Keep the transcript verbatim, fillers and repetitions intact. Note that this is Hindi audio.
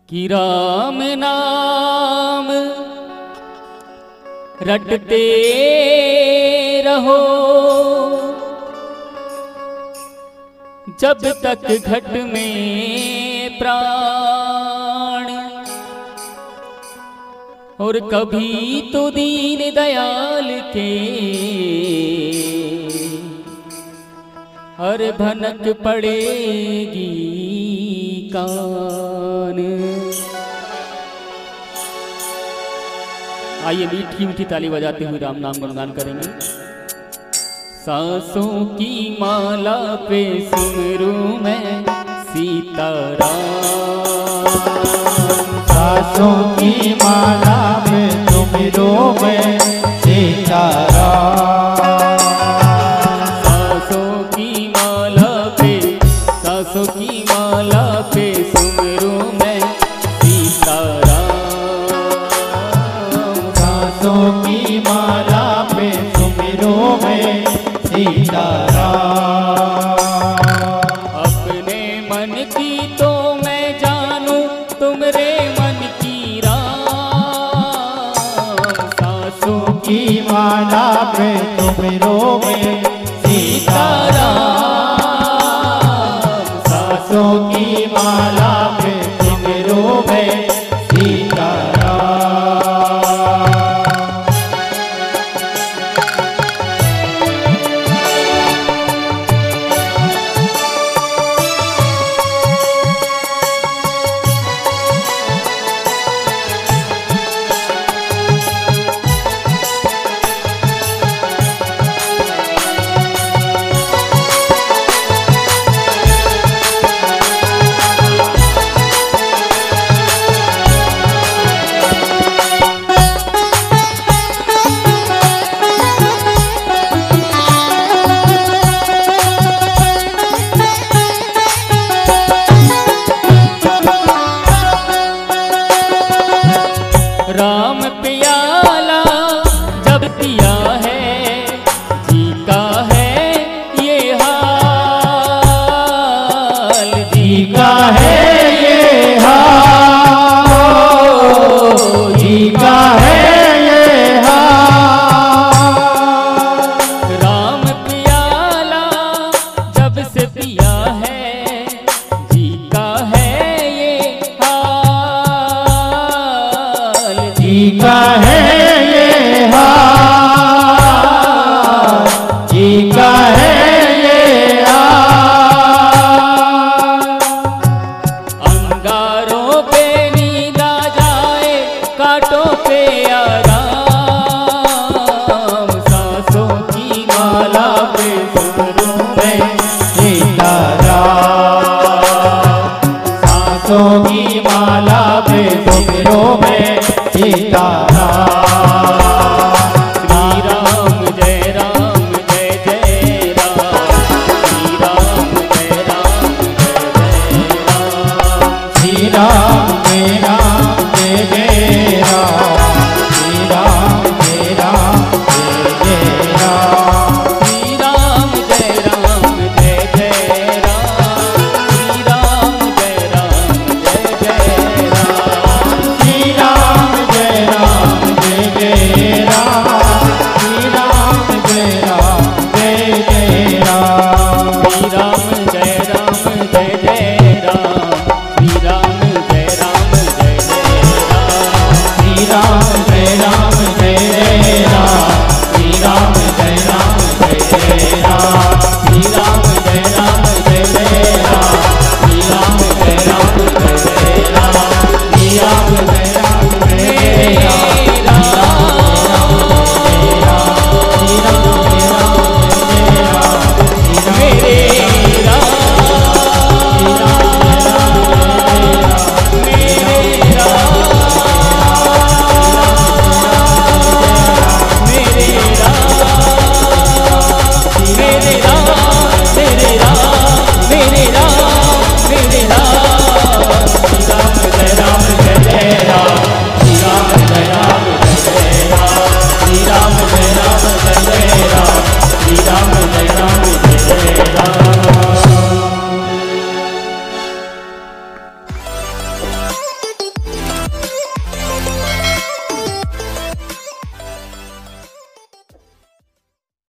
कि राम नाम रटते रहो जब तक घट में प्राण, और कभी तो दीन दयाल के हर भनक पड़ेगी कान। आइए मीठी मीठी ताली बजाते हुए राम नाम गुणगान करेंगे। सांसों की माला पे सुमरू मैं सीताराम, सांसों की माला पे सुमरू मैं सीताराम, सांसों की माला पे सांसों की माला पे सुमरू मैं सीताराम, सांसों की माला पे सुमरू मैं सीताराम। अपने मन की तो मैं जानूं तुमरे मन की राम, सांसों की माला पे सुमरू मैं सीताराम, सांसों की माला पे सुमरू मैं सीताराम। राम प्याला जब पिया है जी का है ये हाल, जी का है ये हाल, जी का है ये हाल। राम प्याला जब से पिया है जी का है ये हाल, जी का है ये हाल, जी का है ये हाल। अंगारों पे नींद आ जाए कांटों पे आराम, सांसों की माला पे सुमरू मैं सीताराम, सांसों की माला पे सुमरू मैं सीताराम।